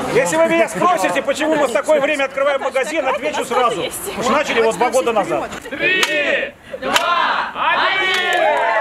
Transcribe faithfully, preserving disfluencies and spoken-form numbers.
Если вы меня спросите, почему мы в такое время открываем магазин, отвечу сразу. Уж начали его два года назад. Три, два, один!